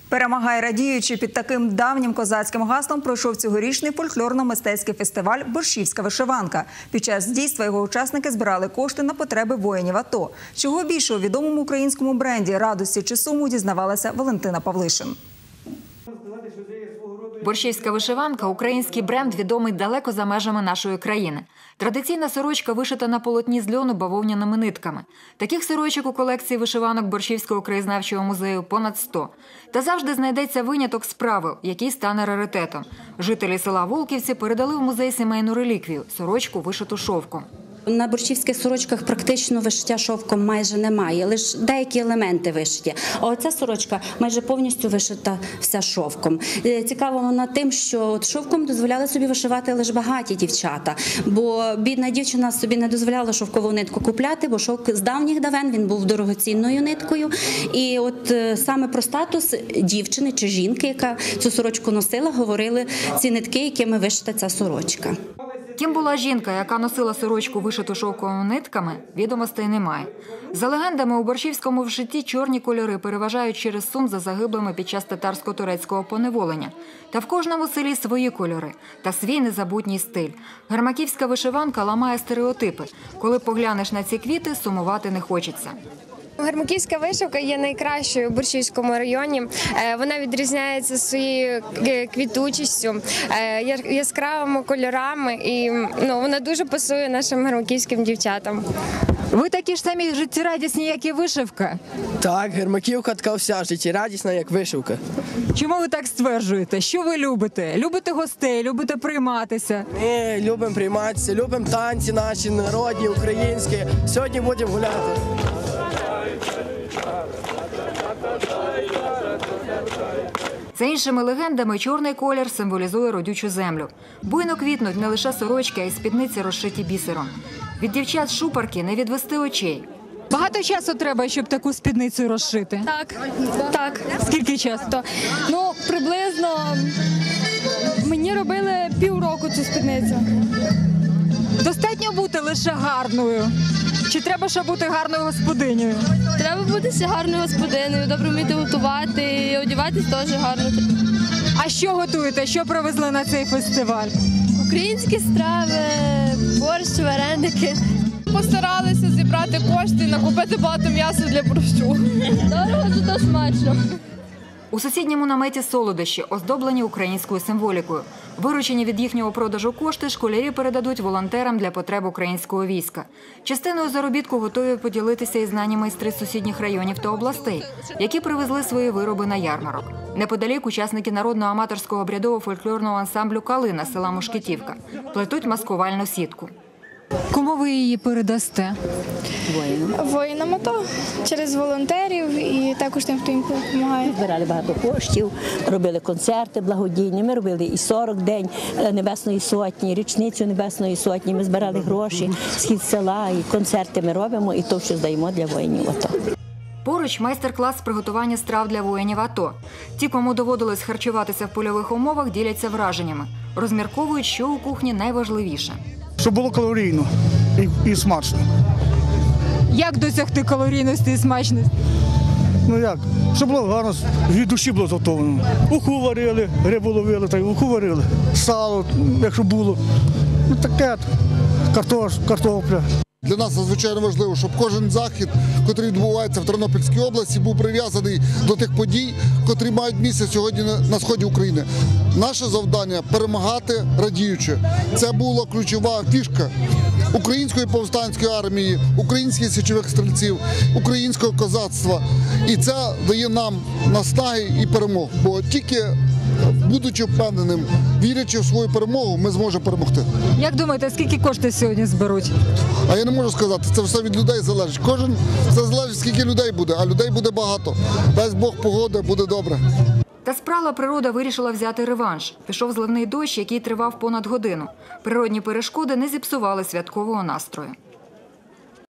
«Перемагай радіючи» під таким давнім козацьким гаслом пройшов цьогорічний фольклорно-мистецький фестиваль «Борщівська вишиванка». Під час дійства його учасники збирали кошти на потреби воїнів АТО. Чого більше у відомому українському бренді «Радості чи суму» дізнавалася Валентина Павлишин. Борщівська вишиванка – український бренд, відомий далеко за межами нашої країни. Традиційна сорочка вишита на полотні з льону бавовняними нитками. Таких сорочок у колекції вишиванок Борщівського краєзнавчого музею понад 100. Та завжди знайдеться виняток з правил, який стане раритетом. Жителі села Волківці передали в музей сімейну реліквію – сорочку, вишиту шовком. На борщівських сорочках практично вишиття шовком майже немає, лише деякі елементи вишиті. А оця сорочка майже повністю вишита вся шовком. Цікаво вона тим, що шовком дозволяли собі вишивати лише багаті дівчата, бо бідна дівчина собі не дозволяла шовкову нитку купляти, бо шовк з давніх давен він був дорогоцінною ниткою. І от саме про статус дівчини чи жінки, яка цю сорочку носила, говорили ці нитки, якими вишита ця сорочка. Ким була жінка, яка носила сорочку, вишиту шовковими нитками, відомостей немає. За легендами, у борщівському вшитті чорні кольори переважають через сум за загиблими під час татарсько-турецького поневолення. Та в кожному селі свої кольори та свій незабутній стиль. Гармаківська вишиванка ламає стереотипи. Коли поглянеш на ці квіти, сумувати не хочеться. Гармаківська вишивка є найкращою у Борщівському районі. Вона відрізняється своєю квітучістю, яскравими кольорами і вона дуже пасує нашим гармаківським дівчатам. Ви такі ж самі життєрадісні, як і вишивка? Так, гармаківка така вся життєрадісна, як вишивка. Чому ви так стверджуєте? Що ви любите? Любите гостей, любите прийматися? Ми любимо прийматися, любимо танці наші, народні, українські. Сьогодні будемо гуляти. За іншими легендами, чорний колір символізує родючу землю. Буйно квітнуть не лише сорочки, а й спідниці, розшиті бісером. Від дівчат-шупарки не відвести очей. Багато часу треба, щоб таку спідницю розшити? Так. Скільки часу? Приблизно мені робили півроку цю спідницю. Достатньо бути лише гарною? Чи треба ще бути гарною господинею? Треба бути ще гарною господинею, добре вміти готувати і одягатись теж гарно. А що готуєте? Що привезли на цей фестиваль? Українські страви, борщ, вареники. Постаралися зібрати кошти і накупити багато м'яса для борщу. Дорого, зато смачно. У сусідньому наметі солодощі, оздоблені українською символікою. Виручені від їхнього продажу кошти школярі передадуть волонтерам для потреб українського війська. Частиною заробітку готові поділитися і знані майстри сусідніх районів та областей, які привезли свої вироби на ярмарок. Неподалік учасники народного аматорського обрядово-фольклорного ансамблю «Калина» села Мошкетівка плетуть маскувальну сітку. Кому ви її передасте? Воїнам АТО, через волонтерів і також тим, хто їм допомагає. Збирали багато коштів, робили концерти благодійні, ми робили і 40 день Небесної Сотні, річницю Небесної Сотні, ми збирали гроші, схід села, і концерти ми робимо, і то, що здаємо для воїнів АТО. Поруч майстер-клас з приготування страв для воїнів АТО. Ті, кому доводилось харчуватися в польових умовах, діляться враженнями. Розмірковують, що у кухні найважливіше. Щоб було калорійно і смачно. Як досягти калорійності і смачності? Як? Щоб було гарно, від душі було готовлено. Уху варили, рибу ловили, так уху варили. Сало, якщо було. Таке, картопля. Для нас надзвичайно важливо, щоб кожен захід, який відбувається в Тернопільській області, був прив'язаний до тих подій, які мають місце сьогодні на сході України. Наше завдання – перемагати радіючи. Це була ключова фішка української повстанської армії, українських січових стрільців, українського козацтва. І це дає нам наснаги і перемог. Бо тільки будучи впевненим, вірячи в свою перемогу, ми зможемо перемогти. Як думаєте, скільки коштів сьогодні зберуть? А я не можу сказати, це все від людей залежить. Це залежить, скільки людей буде, а людей буде багато. Дасть Бог погоди, буде добре. Та спрагла природа вирішила взяти реванш. Пішов зливний дощ, який тривав понад годину. Природні перешкоди не зіпсували святкового настрою.